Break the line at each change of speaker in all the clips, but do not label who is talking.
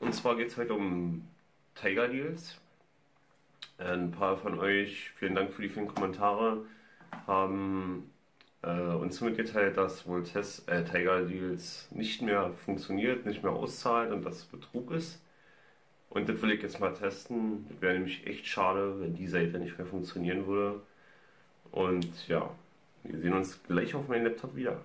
Und zwar geht es heute um Tiger Deals. Ein paar von euch, vielen Dank für die vielen Kommentare, haben uns mitgeteilt, dass wohl Tiger Deals nicht mehr funktioniert, nicht mehr auszahlt und dass Betrug ist. Und das will ich jetzt mal testen. Das wäre nämlich echt schade, wenn die Seite nicht mehr funktionieren würde. Und ja, wir sehen uns gleich auf meinem Laptop wieder.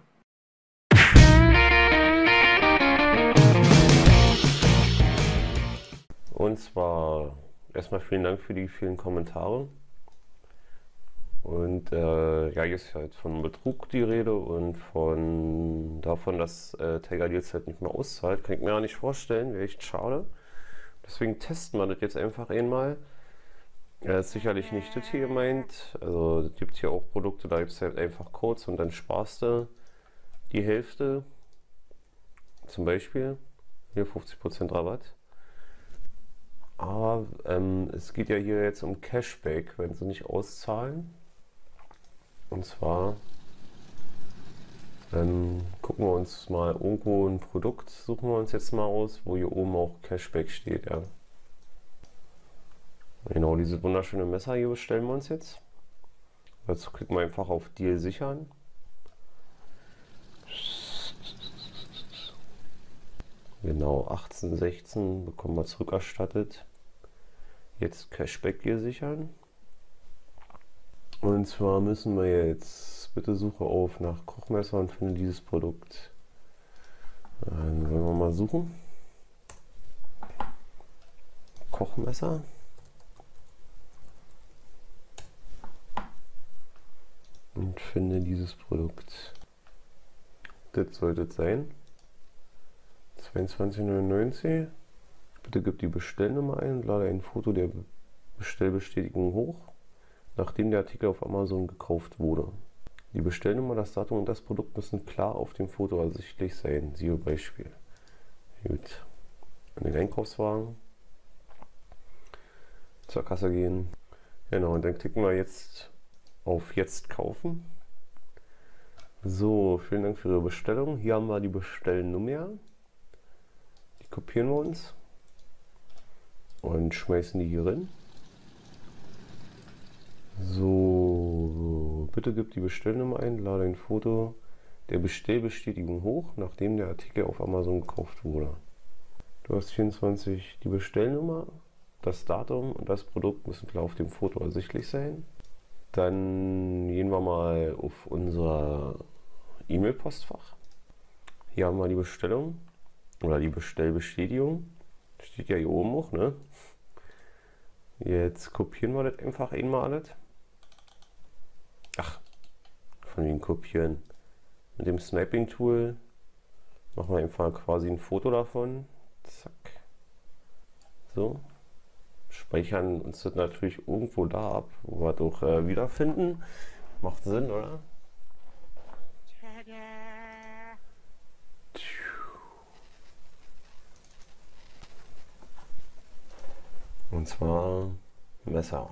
Und zwar erstmal vielen Dank für die vielen Kommentare. Und ja, hier ist halt von Betrug die Rede und davon, dass Tiger Deals halt nicht mehr auszahlt. Kann ich mir ja nicht vorstellen, wäre echt schade. Deswegen testen wir das jetzt einfach einmal. Ja, ist sicherlich nicht das hier gemeint. Also es gibt hier auch Produkte, da gibt es halt einfach Codes und dann sparst du die Hälfte. Zum Beispiel hier 50% Rabatt. Aber es geht ja hier jetzt um Cashback, wenn sie nicht auszahlen. Und zwar gucken wir uns mal irgendwo ein Produkt, suchen wir uns jetzt mal aus, wo hier oben auch Cashback steht. Ja. Genau, diese wunderschöne Messer hier bestellen wir uns jetzt. Dazu klicken wir einfach auf Deal sichern. Genau, 18,16 bekommen wir zurückerstattet. Jetzt Cashback hier sichern. Und zwar müssen wir jetzt, bitte suche auf nach Kochmesser und finde dieses Produkt. Dann wollen wir mal suchen. Kochmesser. Und finde dieses Produkt. Das sollte es sein. 22,99. Bitte gib die Bestellnummer ein und lade ein Foto der Bestellbestätigung hoch, nachdem der Artikel auf Amazon gekauft wurde. Die Bestellnummer, das Datum und das Produkt müssen klar auf dem Foto ersichtlich sein. Siehe Beispiel. Gut. An den Einkaufswagen. Zur Kasse gehen. Genau, und dann klicken wir jetzt auf Jetzt kaufen. So, vielen Dank für Ihre Bestellung. Hier haben wir die Bestellnummer. Die kopieren wir uns und schmeißen die hier rein. So, bitte gib die Bestellnummer ein, lade ein Foto der Bestellbestätigung hoch, nachdem der Artikel auf Amazon gekauft wurde. Du hast 24, die Bestellnummer, das Datum und das Produkt müssen klar auf dem Foto ersichtlich sein. Dann gehen wir mal auf unser E-Mail-Postfach. Hier haben wir die Bestellung oder die Bestellbestätigung. Steht ja hier oben auch, ne? Jetzt kopieren wir das einfach einmal alles. Ach, von wegen kopieren. Mit dem Sniping-Tool machen wir einfach quasi ein Foto davon. Zack. So. Speichern uns das natürlich irgendwo da ab, wo wir es auch wiederfinden. Macht Sinn, oder? Und zwar Messer.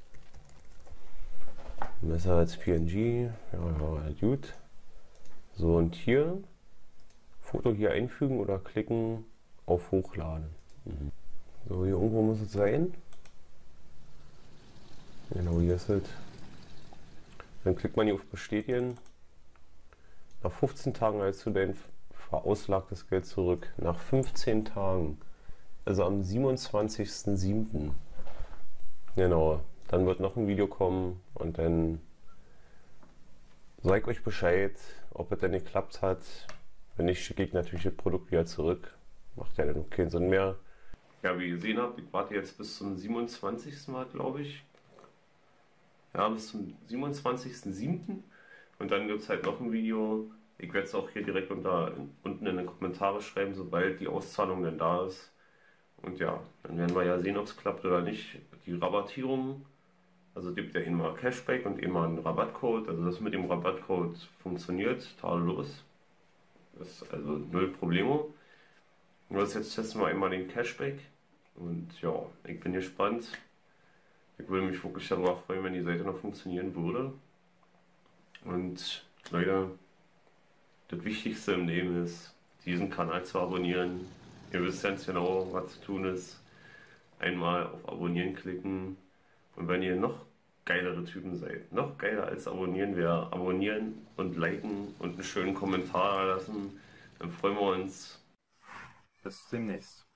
Messer als PNG. Ja, gut. So, und hier Foto hier einfügen oder klicken auf Hochladen. So, hier irgendwo muss es sein. Genau, hier ist es. Dann klickt man hier auf Bestätigen. Nach 15 Tagen erhältst du dein verauslagtes Geld zurück. Nach 15 Tagen. Also am 27.07. Genau, dann wird noch ein Video kommen und dann sage ich euch Bescheid, ob es denn geklappt hat. Wenn nicht, schicke ich natürlich das Produkt wieder zurück. Macht ja dann keinen Sinn mehr. Ja, wie ihr gesehen habt, ich warte jetzt bis zum 27. Mal, glaube ich. Ja, bis zum 27.07. Und dann gibt es halt noch ein Video. Ich werde es auch hier direkt unten in den Kommentare schreiben, sobald die Auszahlung dann da ist. Und ja, dann werden wir ja sehen, ob es klappt oder nicht. Die Rabattierung, also es gibt ja immer Cashback und immer einen Rabattcode. Also das mit dem Rabattcode funktioniert tadellos. Das ist also null Problemo. Nur jetzt testen wir einmal den Cashback. Und ja, ich bin gespannt. Ich würde mich wirklich darüber freuen, wenn die Seite noch funktionieren würde. Und Leute, das Wichtigste im Leben ist, diesen Kanal zu abonnieren, Ihr wisst ganz genau, was zu tun ist. Einmal auf Abonnieren klicken. Und wenn ihr noch geilere Typen seid, noch geiler als abonnieren wäre, abonnieren und liken und einen schönen Kommentar lassen. Dann freuen wir uns.
Bis demnächst.